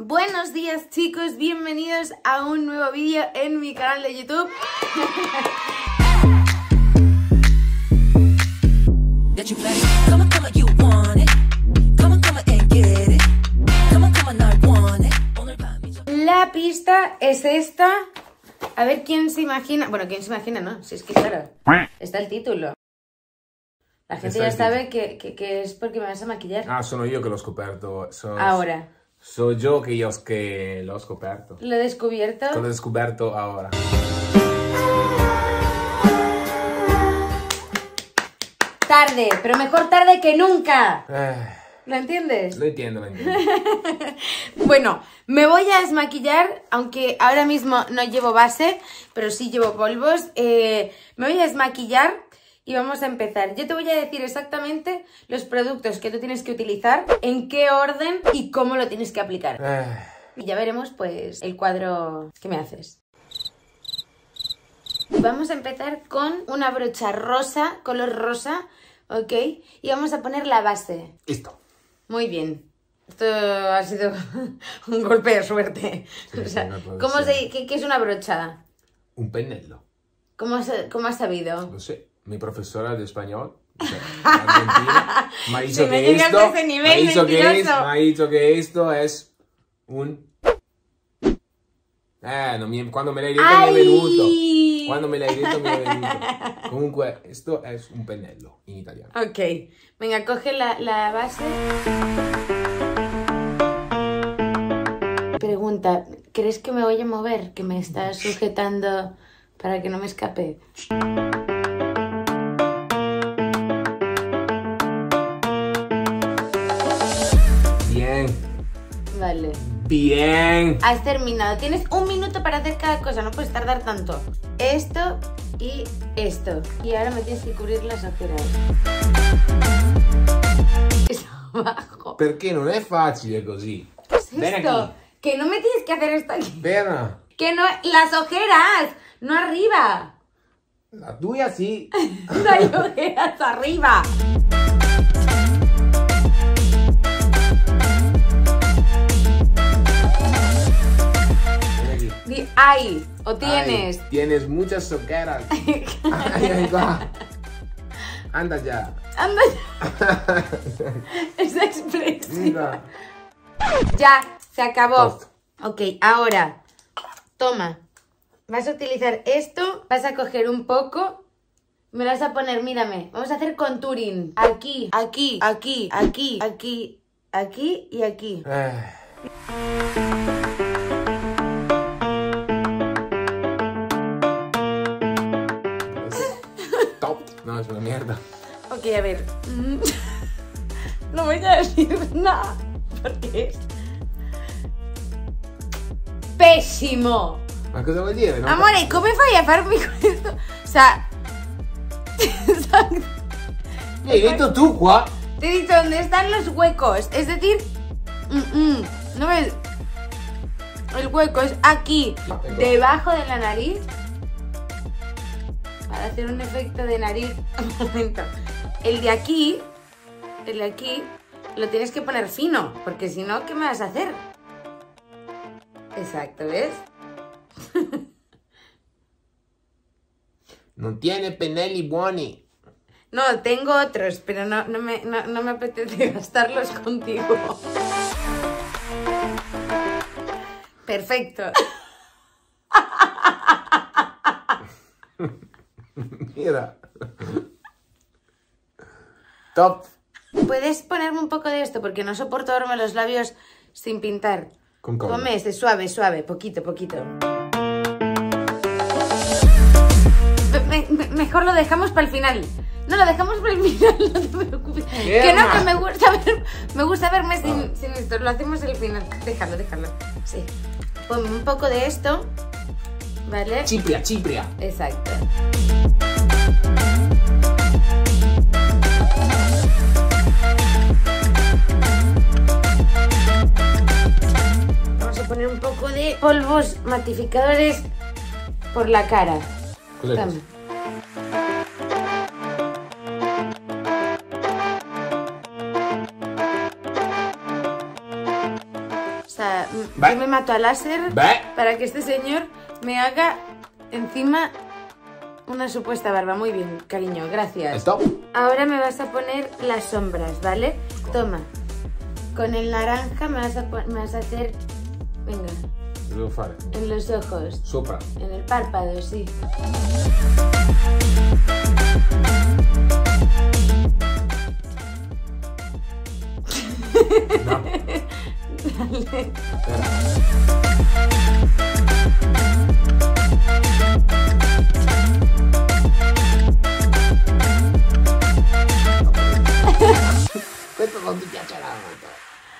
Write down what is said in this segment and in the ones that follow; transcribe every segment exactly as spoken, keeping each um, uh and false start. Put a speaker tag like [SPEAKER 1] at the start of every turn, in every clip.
[SPEAKER 1] Buenos días chicos, bienvenidos a un nuevo vídeo en mi canal de YouTube. La pista es esta. A ver quién se imagina. Bueno, quién se imagina, ¿no? Si es que claro, está el título. La gente ya sabe que, que, que es porque me vas a maquillar.
[SPEAKER 2] Ah, sono io che l'ho scoperto. So,
[SPEAKER 1] Ahora.
[SPEAKER 2] So yo che io che l'ho scoperto.
[SPEAKER 1] Lo he descubierto.
[SPEAKER 2] Lo he descubierto ahora.
[SPEAKER 1] Tarde, pero mejor tarde que nunca.
[SPEAKER 2] Eh,
[SPEAKER 1] ¿Lo entiendes?
[SPEAKER 2] lo entiendo, lo entiendo.
[SPEAKER 1] Bueno, me voy a desmaquillar, aunque ahora mismo no llevo base, pero sí llevo polvos. Eh, me voy a desmaquillar y vamos a empezar. Yo te voy a decir exactamente los productos que tú tienes que utilizar, en qué orden y cómo lo tienes que aplicar.
[SPEAKER 2] Eh.
[SPEAKER 1] Y ya veremos, pues, el cuadro que me haces. Vamos a empezar con una brocha rosa, color rosa, ¿ok? Y vamos a poner la base.
[SPEAKER 2] Listo.
[SPEAKER 1] Muy bien. Esto ha sido un golpe de suerte.
[SPEAKER 2] Sí,
[SPEAKER 1] o sea,
[SPEAKER 2] sí, no puede
[SPEAKER 1] ¿cómo
[SPEAKER 2] ser.
[SPEAKER 1] se, qué, qué es una brocha?
[SPEAKER 2] Un pennello.
[SPEAKER 1] ¿Cómo has, cómo has sabido?
[SPEAKER 2] Lo sé. Mi profesora de español, o sea, argentina, me ha dicho
[SPEAKER 1] Si me
[SPEAKER 2] que
[SPEAKER 1] llegas
[SPEAKER 2] esto,
[SPEAKER 1] a ese nivel,
[SPEAKER 2] me ha dicho que es,
[SPEAKER 1] mentiroso.
[SPEAKER 2] me ha dicho que esto es un... Eh, non mi, quando me l'hai detto
[SPEAKER 1] Ai!
[SPEAKER 2] mi è venuto. Quando me l'hai detto mi è venuto. Comunque, esto es un pennello in italiano.
[SPEAKER 1] Ok. Venga, coge la, la base. Pregunta, ¿crees que me voy a mover? Que me está sujetando para que no me escape.
[SPEAKER 2] Bien.
[SPEAKER 1] Vale.
[SPEAKER 2] Bien.
[SPEAKER 1] Has terminado. Tienes un minuto para hacer cada cosa, no puedes tardar tanto. Esto y esto. Y ahora me tienes que cubrir las ojeras. Es abajo.
[SPEAKER 2] Perché non è facile così.
[SPEAKER 1] ¿Qué es
[SPEAKER 2] Ven
[SPEAKER 1] esto?
[SPEAKER 2] aquí.
[SPEAKER 1] Que no me tienes que hacer esto aquí.
[SPEAKER 2] Vera,
[SPEAKER 1] Que no, las ojeras, no arriba.
[SPEAKER 2] la tua sì.
[SPEAKER 1] No hay ojeras arriba.
[SPEAKER 2] Ven aquí.
[SPEAKER 1] Di, hay, o tienes.
[SPEAKER 2] Ay, tienes muchas ojeras. Ay, ay, va. Anda ya.
[SPEAKER 1] Anda ya. Esa expresión.
[SPEAKER 2] Mira.
[SPEAKER 1] Ya, se acabó.
[SPEAKER 2] Toast.
[SPEAKER 1] Ok, ahora, toma. Vas a utilizar esto, vas a coger un poco, me lo vas a poner, mírame. Vamos a hacer contouring. Aquí, aquí, aquí, aquí, aquí, aquí y aquí.
[SPEAKER 2] Eh. Top. No, es una mierda.
[SPEAKER 1] Ok, a ver. Mm. No voy a decir nada, porque es pésimo.
[SPEAKER 2] Ma cosa vuol dire? Non
[SPEAKER 1] Amore, come fai a farmi questo? O sea...
[SPEAKER 2] Mi hai detto tu qua?
[SPEAKER 1] Te he dicho dónde están los huecos. Es decir... mm, mm, ¿no ves? El hueco es aquí, debajo de la nariz. Para hacer un efecto de nariz. Un momento. El de aquí... El de aquí... Lo tienes que poner fino. Porque si no, ¿qué me vas a hacer? Exacto, ¿ves?
[SPEAKER 2] Non tiene pennelli buoni.
[SPEAKER 1] No, tengo otros, pero no, no, me, no, no me apetece gastarlos contigo. Perfecto.
[SPEAKER 2] Mira. Top.
[SPEAKER 1] ¿Puedes ponerme un poco de esto? Porque no soporto verme los labios sin pintar.
[SPEAKER 2] Con calma.
[SPEAKER 1] Ponme este, suave, suave, poquito, poquito. Me- me- mejor lo dejamos para el final. No, lo dejamos para el final, no te preocupes.
[SPEAKER 2] ¿Qué
[SPEAKER 1] Que no,
[SPEAKER 2] más?
[SPEAKER 1] que me gusta, ver- me gusta verme sin,
[SPEAKER 2] Ah.
[SPEAKER 1] sin esto. Lo hacemos al final. Déjalo, déjalo. Sí. Ponme un poco de esto. ¿Vale?
[SPEAKER 2] Cipria, cipria.
[SPEAKER 1] Exacto. Vamos a poner un poco de polvos matificadores por la cara.
[SPEAKER 2] Cos'è
[SPEAKER 1] Toma.
[SPEAKER 2] questo?
[SPEAKER 1] O sea,
[SPEAKER 2] Ve.
[SPEAKER 1] Yo me mato a láser
[SPEAKER 2] Ve.
[SPEAKER 1] para que este señor me haga encima una supuesta barba. Muy bien, cariño, gracias.
[SPEAKER 2] Stop.
[SPEAKER 1] Ahora me vas a poner las sombras, ¿vale? Toma. Con el naranja me vas a, me vas a hacer... Venga.
[SPEAKER 2] Devo fare?
[SPEAKER 1] En los ojos.
[SPEAKER 2] Sopra.
[SPEAKER 1] En el párpado, sí.
[SPEAKER 2] No.
[SPEAKER 1] Dale.
[SPEAKER 2] Questo non ti piacerà molto.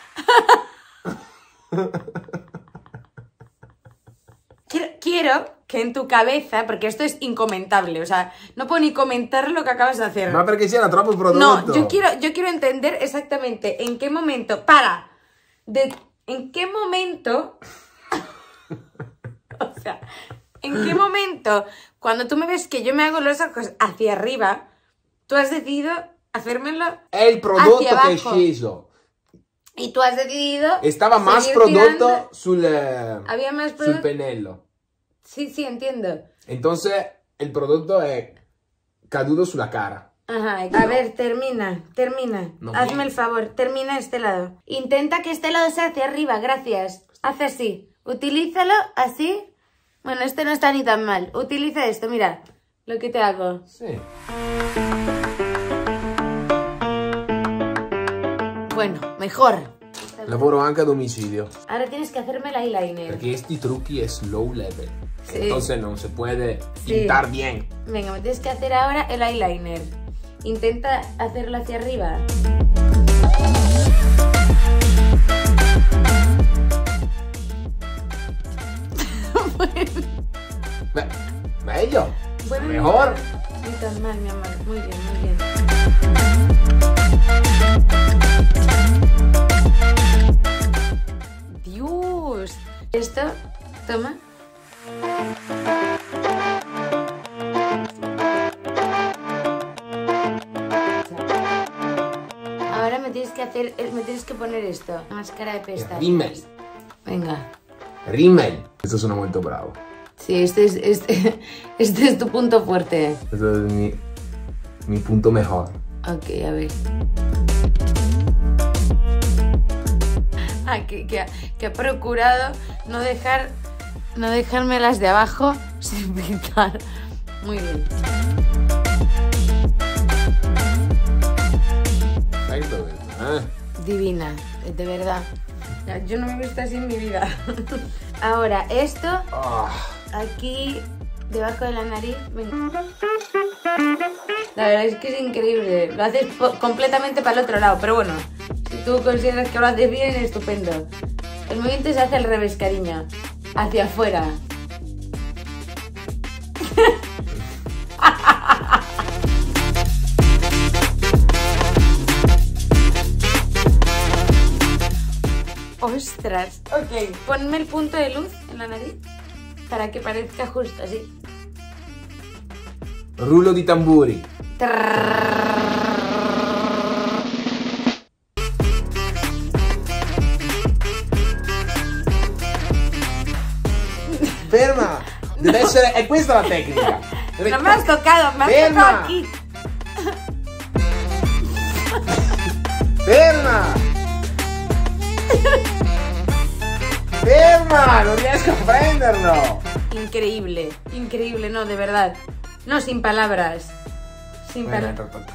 [SPEAKER 1] Quiero, quiero que en tu cabeza, porque esto es incomentable, o sea, no puedo ni comentar lo que acabas de hacer.
[SPEAKER 2] Ma perché c'era troppo prodotto?
[SPEAKER 1] No, yo quiero, yo quiero entender exactamente en qué momento, para, de, en qué momento, o sea, en qué momento, cuando tú me ves que yo me hago los ojos hacia arriba, tú has decidido hacérmelo
[SPEAKER 2] È il prodotto
[SPEAKER 1] hacia
[SPEAKER 2] che è
[SPEAKER 1] abajo.
[SPEAKER 2] sceso.
[SPEAKER 1] Y tú has decidido
[SPEAKER 2] Estaba más
[SPEAKER 1] seguir
[SPEAKER 2] prodotto
[SPEAKER 1] tirando.
[SPEAKER 2] sul, eh,
[SPEAKER 1] Había más
[SPEAKER 2] sul
[SPEAKER 1] prodotto.
[SPEAKER 2] pennello.
[SPEAKER 1] Sí, sí, entiendo.
[SPEAKER 2] Entonces il prodotto è caduto sulla cara.
[SPEAKER 1] Ajá, a ver, termina, termina.
[SPEAKER 2] No
[SPEAKER 1] Hazme
[SPEAKER 2] bien.
[SPEAKER 1] el favor, termina este lado. Intenta que este lado sea hacia arriba, gracias. Haz así. Utilízalo así. Bueno, este no está ni tan mal. Utiliza esto, mira lo que te hago.
[SPEAKER 2] Sì.
[SPEAKER 1] Bueno, mejor.
[SPEAKER 2] Lavoro anche a domicilio.
[SPEAKER 1] Ahora tienes que hacerme el eyeliner.
[SPEAKER 2] Perché questi trucchi è slow level.
[SPEAKER 1] Sí.
[SPEAKER 2] Entonces non se puede
[SPEAKER 1] Sí.
[SPEAKER 2] pintar bien.
[SPEAKER 1] Venga, me tienes que hacer ahora el eyeliner. Intenta hacerlo hacia arriba.
[SPEAKER 2] Beh, meglio.
[SPEAKER 1] Bueno,
[SPEAKER 2] Mejor.
[SPEAKER 1] Ni tan mal, mi amor. Muy bien, muy bien. Dios. Esto, toma. Ahora me tienes que hacer, me tienes que poner esto, máscara de pestañas.
[SPEAKER 2] Rimmel.
[SPEAKER 1] Venga.
[SPEAKER 2] Rimmel. Questo sono molto bravo.
[SPEAKER 1] Sí, este es, este, este es tu punto fuerte.
[SPEAKER 2] Questo è il mio, mi punto mejor.
[SPEAKER 1] Ok, a ver. Ah, que, que, ha, que ha procurado no dejar, no dejarme las de abajo sin pintar. Muy bien.
[SPEAKER 2] Perfetto, eh?
[SPEAKER 1] Divina, de verdad. Yo no me he visto así en mi vida. Ahora, esto
[SPEAKER 2] Ah.
[SPEAKER 1] aquí debajo de la nariz. Venga. La verdad es que es increíble. Lo haces completamente para el otro lado, pero bueno, si tú consideras que lo haces bien, estupendo. El movimiento se hace al revés, cariño. Hacia afuera. Ostras. Ok, ponme el punto de luz en la nariz para que parezca justo así.
[SPEAKER 2] Rullo di tamburi. Ferma! Deve essere... È questa la tecnica. Deve...
[SPEAKER 1] No me has tocado, me has
[SPEAKER 2] Ferma.
[SPEAKER 1] tocado aquí.
[SPEAKER 2] Ferma! Ferma! Non riesco a prenderlo!
[SPEAKER 1] Increíble, increíble, no, de verdad. No, sin palabras. Sin
[SPEAKER 2] Bueno,
[SPEAKER 1] palabras.
[SPEAKER 2] to- to-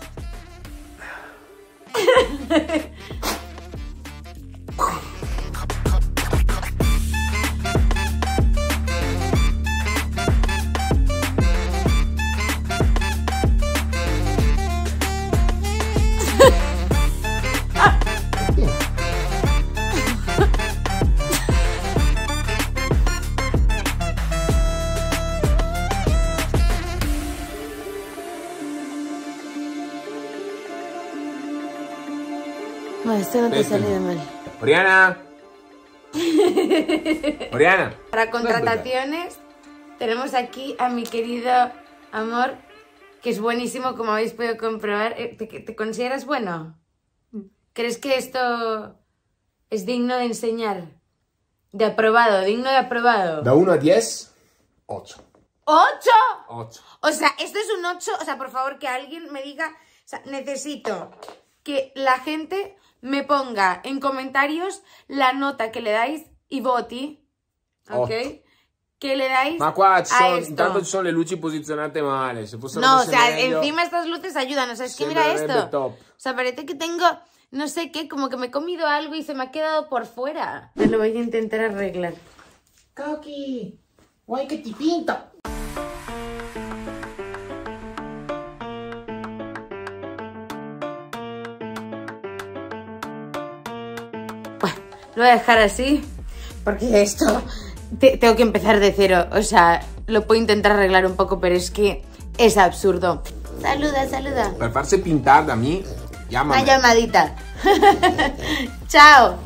[SPEAKER 1] Bueno, esto no te ha
[SPEAKER 2] Vete.
[SPEAKER 1] salido mal.
[SPEAKER 2] Oriana! Oriana!
[SPEAKER 1] Para contrataciones tenemos aquí a mi querido amor, que es buenísimo, como habéis podido comprobar. Eh, ¿Te, te consideras bueno? ¿Crees que esto es digno de enseñar? De aprobado, digno de aprobado.
[SPEAKER 2] Da uno a diez, ocho.
[SPEAKER 1] ¿ocho?
[SPEAKER 2] ocho.
[SPEAKER 1] O sea, esto es un ocho. O sea, por favor, que alguien me diga. O sea, necesito que la gente me ponga en comentarios la nota que le dais y voti. ¿Ok?
[SPEAKER 2] Otto.
[SPEAKER 1] Que le dais.
[SPEAKER 2] Ma qua ci
[SPEAKER 1] a
[SPEAKER 2] sono,
[SPEAKER 1] esto.
[SPEAKER 2] intanto ci sono le luci posizionate male. Se fossero
[SPEAKER 1] No, o
[SPEAKER 2] messe
[SPEAKER 1] sea,
[SPEAKER 2] meglio,
[SPEAKER 1] encima estas luces ayudan. O sea, es que mira
[SPEAKER 2] sembrerebbe
[SPEAKER 1] esto.
[SPEAKER 2] top.
[SPEAKER 1] O sea, parece que tengo, no sé qué, como que me he comido algo y se me ha quedado por fuera. Me lo voy a intentar arreglar.
[SPEAKER 3] Coqui, guay que te pinto.
[SPEAKER 1] Bueno, lo voy a dejar así, porque esto te- tengo que empezar de cero. O sea, lo puedo intentar arreglar un poco, pero es que es absurdo. Saluda, saluda.
[SPEAKER 2] Per farsi pintare da me,
[SPEAKER 1] Una
[SPEAKER 2] llámame.
[SPEAKER 1] llamadita. Chao.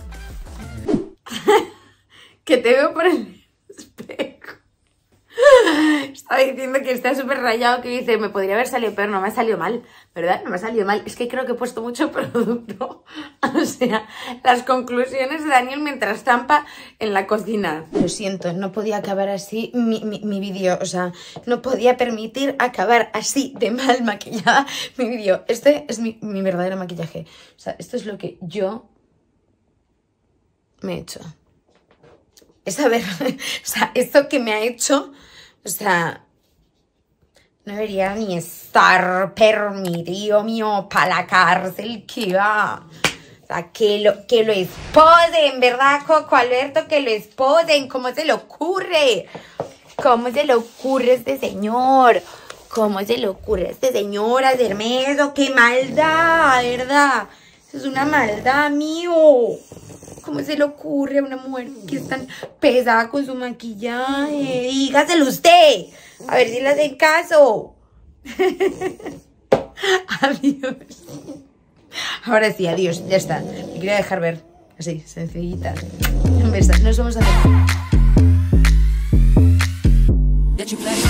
[SPEAKER 1] Que te veo por el espejo. Estaba diciendo que está súper rayado, que dice, me podría haber salido peor, no me ha salido mal, ¿verdad? No me ha salido mal. Es que creo que he puesto mucho producto. O sea, las conclusiones de Daniel mientras zampa en la cocina. Lo siento, no podía acabar así mi, mi, mi vídeo. O sea, no podía permitir acabar así de mal maquillada mi vídeo. Este es mi, mi verdadero maquillaje. O sea, esto es lo que yo me he hecho. Es a ver, o sea, esto que me ha hecho, o sea, no debería ni estar permitido mío para la cárcel, que va. O sea, que lo, que lo esposen, ¿verdad, Coco Alberto? Que lo esposen, ¿cómo se le ocurre? ¿Cómo se le ocurre a este señor? ¿Cómo se le ocurre a este señor hacerme eso? ¡Qué maldad, verdad! Eso es una maldad, mío. ¿Cómo se le ocurre a una mujer que es tan pesada con su maquillaje? Dígaselo usted. A ver si le hacen caso. Adiós. Ahora sí, adiós. Ya está. Me quería dejar ver. Así, sencillita. Un beso. Nos vamos a ver.